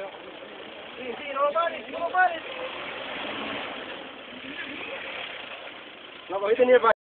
Sí, no lo pares, no lo pares. No, ahí tenía el